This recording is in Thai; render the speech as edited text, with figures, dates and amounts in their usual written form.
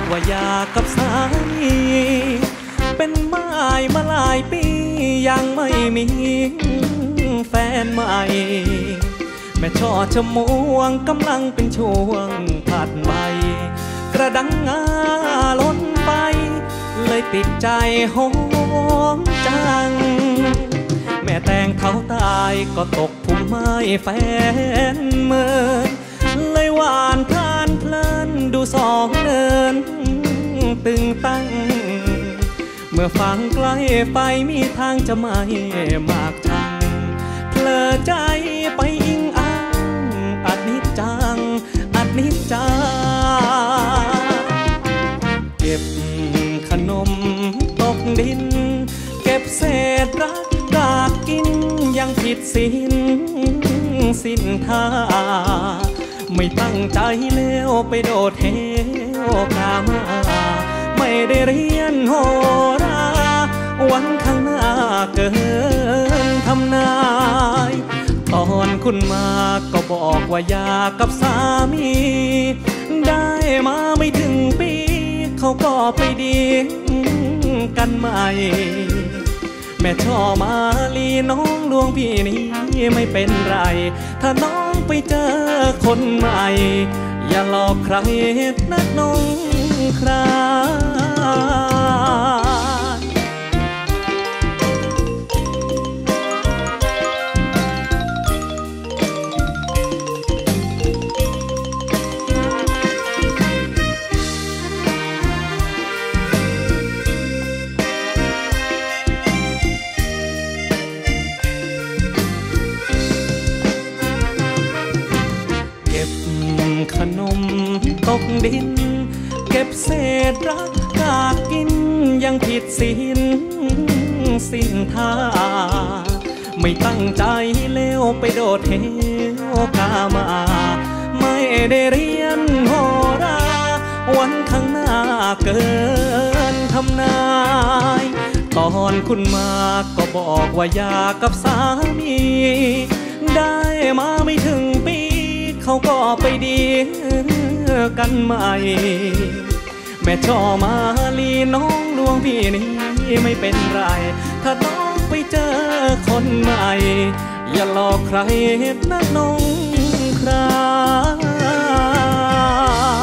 ว่าอยากกับสามีเป็นไม้มาหลายปียังไม่มีแฟนใหม่แม่ช่อชะมวงกำลังเป็นช่วงผัดใบกระดังงาล้นไปเลยติดใจหอมจังแม่แต่งเขาตายก็ตกพุ่มไม้แฟนเมินเลยหวานทานเพลินดูสองเดินตึงตั้งเมื่อฟังใกล้ไปมีทางจะไม่มากชังเพลอใจไปอิงอังอัดนิจจังอัดนิจจาเก็บขนมตกดินเก็บเศษรักกากกินยังผิดศีลสินทาไม่ตั้งใจแล้วไปโดดเหวกามาไม่ได้เรียนโหราวันข้างหน้าเกินทำนายตอนคุณมาก็บอกว่าอยากกับสามีได้มาไม่ถึงปีเขาก็ไปดีกันใหม่แม่ช่อมาลีน้องดวงพี่นี้ไม่เป็นไรถ้าน้องไปเจอคนใหม่อย่าหลอกใครนักน้องคราขนมตกดินเก็บเศษรักกากกินยังผิดศีลสินทาไม่ตั้งใจเลี้ยวไปโดดเหวกามาไม่ได้เรียนโหราวันข้างหน้าเกินทำนายตอนคุณมาก็บอกว่าอยากกับสามีได้มาไม่ถึงปีเขาก็ไปดีกันใหม่แม่ช่อมาลีน้องดวงพี่นี้ไม่เป็นไรถ้าน้องไปเจอคนใหม่อย่าหลอกใครนักน้องครา